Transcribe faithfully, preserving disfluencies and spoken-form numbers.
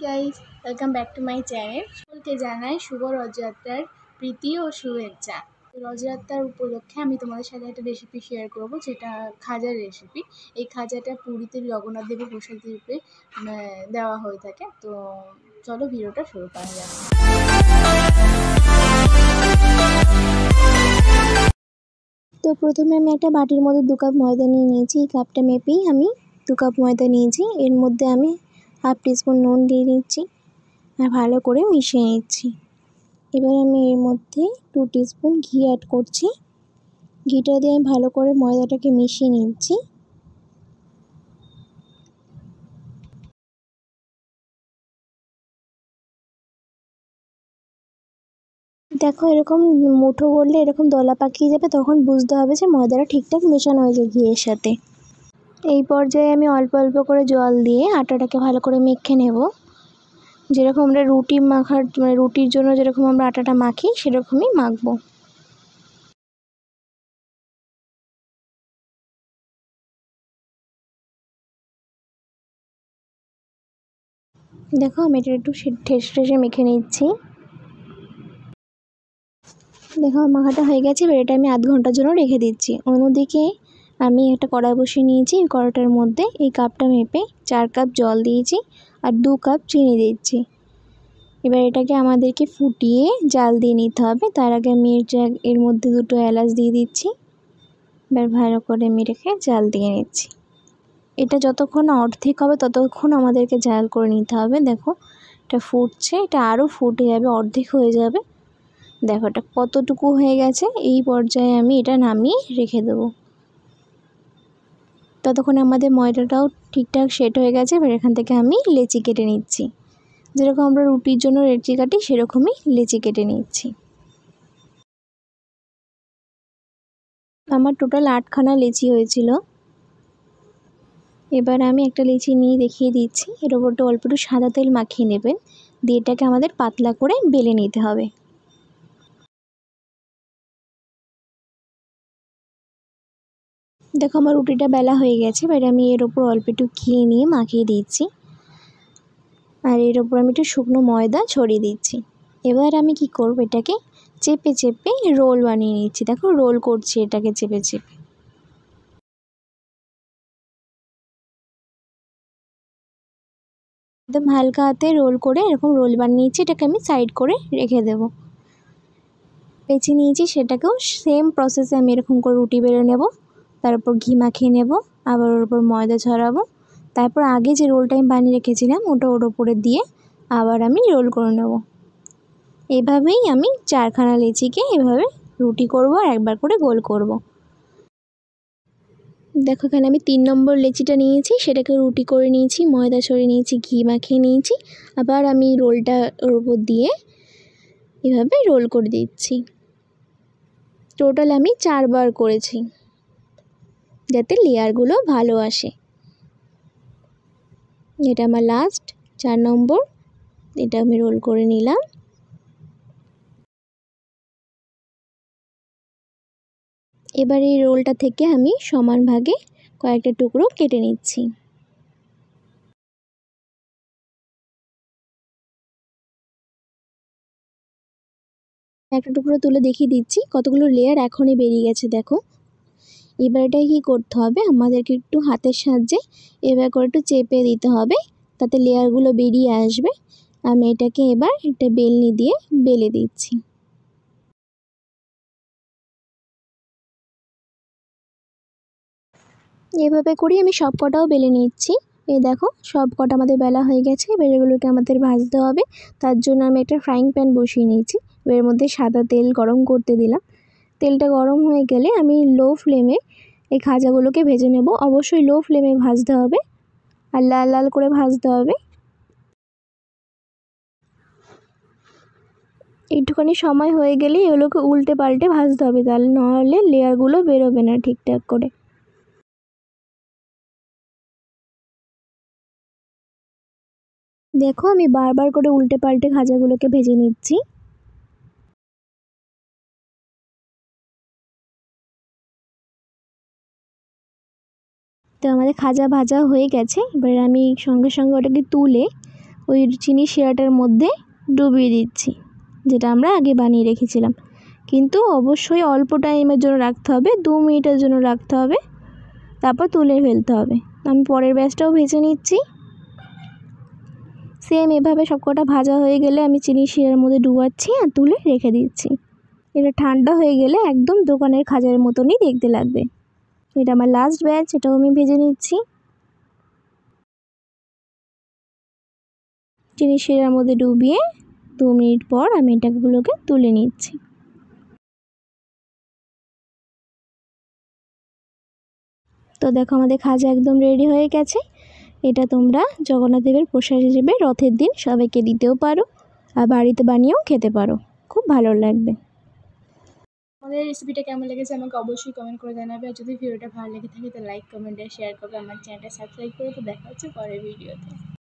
Guys, welcome back to my channel. সকলকে জানাই শুভ রথযাত্রার প্রীতি ও শুভেচ্ছা। রথযাত্রার উপলক্ষে আমি তোমাদের সাথে একটা রেসিপি শেয়ার করব, যেটা খাজার রেসিপি। এই খাজাটা পুরীতে জগন্নাথ দেবের প্রসাদ রূপে দেওয়া হয়ে থাকে। তো চলো ভিডিওটা শুরু করা যাক। তো প্রথমে আমি একটা বাটির মধ্যে দু কাপ ময়দা নিয়ে নিয়েছি। এই কাপটা মেপেই আমি দু কাপ ময়দা নিয়েছি। এর মধ্যে আমি হাফ টিস্পুন নুন দিয়ে নিচ্ছি আর ভালো করে মিশিয়ে নিচ্ছি। এবার আমি এর মধ্যে টু টিস্পুন ঘি অ্যাড করছি। ঘিটা দিয়ে আমি ভালো করে ময়দাটাকে মিশিয়ে নিচ্ছি। দেখো, এরকম মুঠো করলে এরকম দলা পাকিয়ে যাবে, তখন বুঝতে হবে যে ময়দাটা ঠিকঠাক মেশানো হয়েছে ঘিয়ের সাথে। এই পর্যায়ে আমি অল্প অল্প করে জল দিয়ে আটাটাকে ভালো করে মেখে নেব। যেরকম আমরা রুটি মাখার মানে রুটির জন্য যেরকম আমরা আটাটা মাখি সেরকমই মাখবো। দেখো, আমি এটা একটু ঠেসে ঠেসে মেখে নিচ্ছি। দেখো, মাখাটা হয়ে গেছে। এবার এটা আমি আধ ঘন্টার জন্য রেখে দিচ্ছি। অন্যদিকে আমি একটা কড়াই বসিয়ে নিয়েছি। এই কড়াইটার মধ্যে এই কাপটা মেপে চার কাপ জল দিয়েছি আর দু কাপ চিনি দিচ্ছি। এবার এটাকে আমাদেরকে ফুটিয়ে জাল দিয়ে নিতে হবে। তার আগে আমি এর মধ্যে দুটো এলাচ দিয়ে দিচ্ছি। এবার ভালো করে আমি রেখে জাল দিয়ে নিচ্ছি। এটা যতক্ষণ অর্ধেক হবে ততক্ষণ আমাদেরকে জাল করে নিতে হবে। দেখো, এটা ফুটছে, এটা আরও ফুটে যাবে, অর্ধেক হয়ে যাবে। দেখো এটা কতটুকু হয়ে গেছে। এই পর্যায়ে আমি এটা নামিয়ে রেখে দেবো। ততক্ষণে আমাদের ময়দাটাও ঠিকঠাক সেট হয়ে গেছে। এবার এখান থেকে আমি লেচি কেটে নিচ্ছি। যেরকম আমরা রুটির জন্য লেচি কাটি সেরকমই লেচি কেটে নিচ্ছি। আমার টোটাল আটখানা লেচি হয়েছিল। এবার আমি একটা লেচি নিয়ে দেখিয়ে দিচ্ছি। এর ওপরটা অল্প একটু সাদা তেল মাখিয়ে নেবেন, দিয়ে এটাকে আমাদের পাতলা করে বেলে নিতে হবে। দেখো, আমার রুটিটা বেলা হয়ে গেছে। এবার আমি এর ওপর অল্প একটু ঘি নিয়ে মাখিয়ে দিচ্ছি আর এর ওপর আমি একটু শুকনো ময়দা ছড়িয়ে দিচ্ছি। এবার আমি কি করব, এটাকে চেপে চেপে রোল বানিয়ে নিচ্ছি। দেখো, রোল করছি এটাকে চেপে চেপে। একদম হালকা হাতে রোল করে এরকম রোল বানিয়ে নিচ্ছি। এটাকে আমি সাইড করে রেখে দেবো। বেছে নিয়েছি, সেটাকেও সেম প্রসেসে আমি এরকম করে রুটি বেলে নেব। তার উপর ঘি মাখিয়ে নেব, আবার ওর উপর ময়দা ছড়াবো। তারপর আগে যে রোলটা আমি বানিয়ে রেখেছিলাম ওটা ওর উপরে দিয়ে আবার আমি রোল করে নেব। এভাবেই আমি চারখানা লেচিকে এভাবে রুটি করব আর একবার করে গোল করব। দেখো, এখানে আমি তিন নম্বর লেচিটা নিয়েছি, সেটাকে রুটি করে নিয়েছি, ময়দা ছড়িয়ে নিয়েছি, ঘি মাখিয়ে নিয়েছি। আবার আমি রোলটা ওর উপর দিয়ে এভাবে রোল করে দিচ্ছি। টোটাল আমি চারবার করেছি, যাতে লেয়ারগুলো ভালো আসে। এটা আমার লাস্ট চার নম্বর। এটা আমি রোল করে নিলাম। এবার এই রোলটা থেকে আমি সমান ভাগে কয়েকটা টুকরো কেটে নিচ্ছি। একটা টুকরো তুলে দেখিয়ে দিচ্ছি কতগুলো লেয়ার এখনই বেরিয়ে গেছে। দেখো, এবার এটা কী করতে হবে, আমাদেরকে একটু হাতের সাহায্যে এবার করে একটু চেপে দিতে হবে, তাতে লেয়ারগুলো বেরিয়ে আসবে। আমি এটাকে এবার একটা বেলনি দিয়ে বেলে দিচ্ছি। এভাবে করেই আমি সব কটাও বেলে নিচ্ছি। এই দেখো, সব কটা আমাদের বেলা হয়ে গেছে। এবার এগুলোকে আমাদের ভাজতে হবে। তার জন্য আমি একটা ফ্রাইং প্যান বসিয়ে নিয়েছি। এর মধ্যে সাদা তেল গরম করতে দিলাম। তেলটা গরম হয়ে গেলে আমি লো ফ্লেমে এই খাজাগুলোকে ভেজে নেব। অবশ্যই লো ফ্লেমে ভাজতে হবে আর লাল লাল করে ভাজতে হবে। একটুখানি সময় হয়ে গেলে এগুলোকে উল্টে পাল্টে ভাজতে হবে, তাহলে নাহলে লেয়ারগুলো বেরোবে না ঠিকঠাক করে। দেখো, আমি বারবার করে উল্টে পাল্টে খাজাগুলোকে ভেজে নিচ্ছি। তো আমাদের খাজা ভাজা হয়ে গেছে। এবার আমি সঙ্গে সঙ্গে ওটাকে তুলে ওই চিনি শিরাটার মধ্যে ডুবিয়ে দিচ্ছি, যেটা আমরা আগে বানিয়ে রেখেছিলাম। কিন্তু অবশ্যই অল্প টাইমের জন্য রাখতে হবে, দু মিনিটের জন্য রাখতে হবে, তারপর তুলে ফেলতে হবে। আমি পরের ব্যাচটাও ভেজে নিচ্ছি। সেম এভাবে সবকটা ভাজা হয়ে গেলে আমি চিনি শিরার মধ্যে ডুবাচ্ছি আর তুলে রেখে দিচ্ছি। এটা ঠান্ডা হয়ে গেলে একদম দোকানের খাজার মতনই দেখতে লাগবে। এটা আমার লাস্ট ব্যাচ, এটাও আমি ভেজে নিচ্ছি। চিনি শিরার মধ্যে ডুবিয়ে দু মিনিট পর আমি এটাগুলোকে তুলে নিচ্ছি। তো দেখো আমাদের খাজা একদম রেডি হয়ে গেছে। এটা তোমরা জগন্নাথ দেবের প্রসাদ হিসেবে রথের দিন সবাইকে দিতেও পারো, আর বাড়িতে বানিয়েও খেতে পারো, খুব ভালো লাগবে। আমাদের রেসিপিটা কেমন লেগেছে আমাকে অবশ্যই কমেন্ট করে জানাবে। আর যদি ভিডিওটা ভালো লেগে থাকে তো লাইক, কমেন্ট আর শেয়ার করবে। আমার চ্যানেলটা সাবস্ক্রাইব করে। তো দেখা হচ্ছে পরের ভিডিওতে।